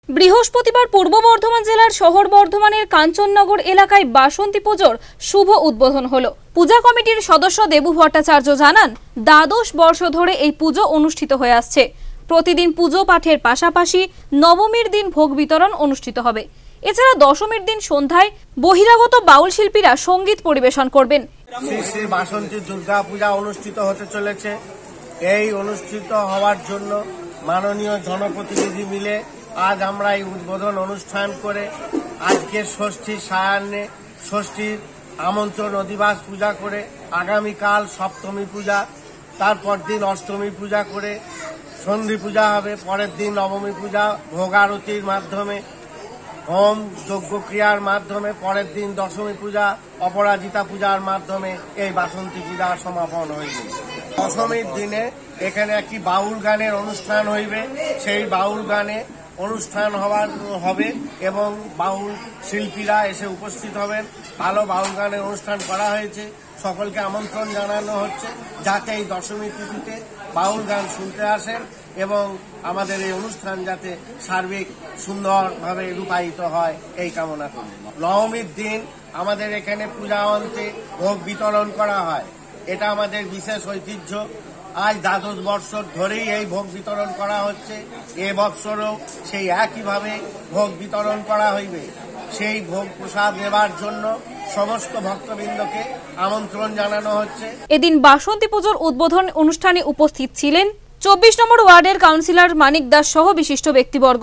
বৃহস্পতিবার পূর্ব বর্ধমান জেলার শহর বর্ধমানের কাঞ্চননগর এলাকায় বাসন্তী পুজোর শুভ উদ্বোধন হলো। পূজা কমিটির সদস্য দেবু ভট্টাচার্য জানান, দ্বাদশ বর্ষ ধরে এই পুজো অনুষ্ঠিত হয়ে আসছে। প্রতিদিন পুজো পাঠের পাশাপাশি নবমীর দিন ভোগ বিতরণ অনুষ্ঠিত হবে। এছাড়া দশমীর দিন সন্ধ্যায় বহিরাগত বাউল শিল্পীরা সঙ্গীত পরিবেশন করবেন। শ্রী শ্রী বাসন্তী দুর্গা পূজা অনুষ্ঠিত হতে চলেছে। এই অনুষ্ঠিত হওয়ার জন্য মাননীয় জনপ্রতিনিধি মিলে আজ আমরা এই উদ্বোধন অনুষ্ঠান করে আজকে ষষ্ঠীর সায়ান্নে ষষ্ঠীর আমন্ত্রণ অধিবাস পূজা করে আগামীকাল সপ্তমী পূজা, তারপর দিন অষ্টমী পূজা করে সন্ধি পূজা হবে। পরের দিন নবমী পূজা ভোগ আরতির মাধ্যমে হোম যজ্ঞ ক্রিয়ার মাধ্যমে, পরের দিন দশমী পূজা অপরাজিতা পূজার মাধ্যমে এই বাসন্তী পূজা সমাপন হইবে। দশমীর দিনে এখানে একটি বাউল গানের অনুষ্ঠান হইবে। সেই বাউল গানে অনুষ্ঠান হবে এবং বাউল শিল্পীরা এসে উপস্থিত হবেন। ভালো বাউল গানের অনুষ্ঠান করা হয়েছে। সকলকে আমন্ত্রণ জানানো হচ্ছে যাতে এই দশমী তিথিতে বাউল গান শুনতে আসেন এবং আমাদের এই অনুষ্ঠান যাতে সার্বিক সুন্দরভাবে রূপায়িত হয় এই কামনা করি। নবমীর দিন আমাদের এখানে পূজা অন্তে ভোগ বিতরণ করা হয়। এটা আমাদের বিশেষ ঐতিহ্য। আজ দ্বাদশ বর্ষ ধরেই এই ভোগ বিতরণ করা হচ্ছে। এ বৎসরও সেই একইভাবে ভোগ বিতরণ করা হইবে। সেই ভোগ প্রসাদ নেবার জন্য সমস্ত ভক্তবৃন্দকে আমন্ত্রণ জানানো হচ্ছে। এদিন বাসন্তী পুজোর উদ্বোধন অনুষ্ঠানে উপস্থিত ছিলেন 24 নম্বর ওয়ার্ডের কাউন্সিলর মানিক দাস সহ বিশিষ্ট ব্যক্তিবর্গ।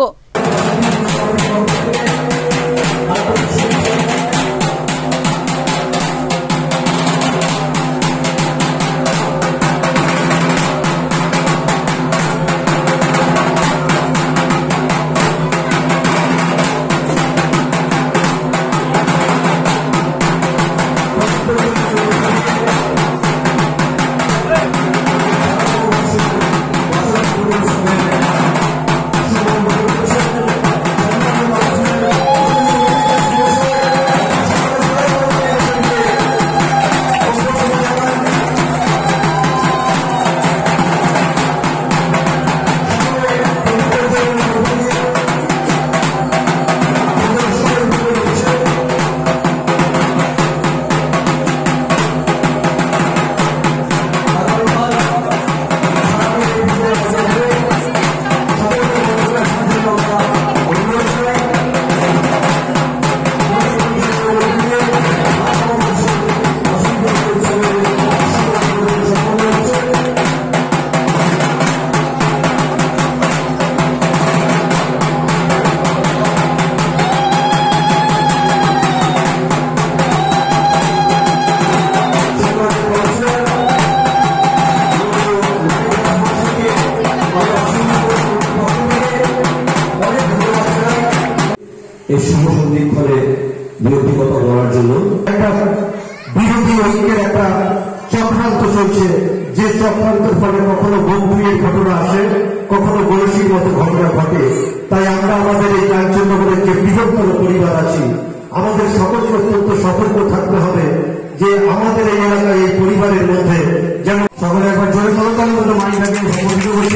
এই শুভ সন্ধিক্ষণে বিরোধীকতা করার জন্য একটা বিরোধী ঐক্যের একটা চক্রান্ত চলছে। যে চক্রান্তের ফলে কখনো গম্ভীরের ঘটনা আসে, কখনো গণসীর মতো ঘটনা ঘটে। তাই আমরা আমাদের এই কাঞ্চননগরের যে বৃহত্তর পরিবার আছি, আমাদের সকলকে অত্যন্ত সতর্ক থাকতে হবে যে আমাদের এই এলাকায় এই পরিবারের মধ্যে যেন সকলে একবার জোরে করতালের মতো মাইনাকে সম্বোধিত করছে।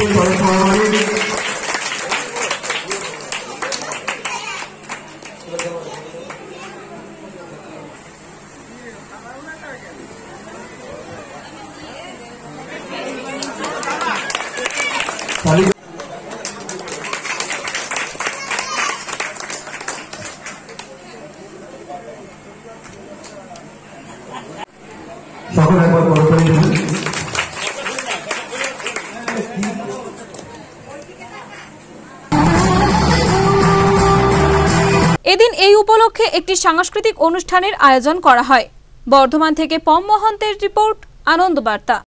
সকলে একবার করতে এদিন এই উপলক্ষে একটি সাংস্কৃতিক অনুষ্ঠানের আয়োজন করা হয়। বর্ধমান থেকে পম মহন্তের রিপোর্ট, আনন্দবার্তা।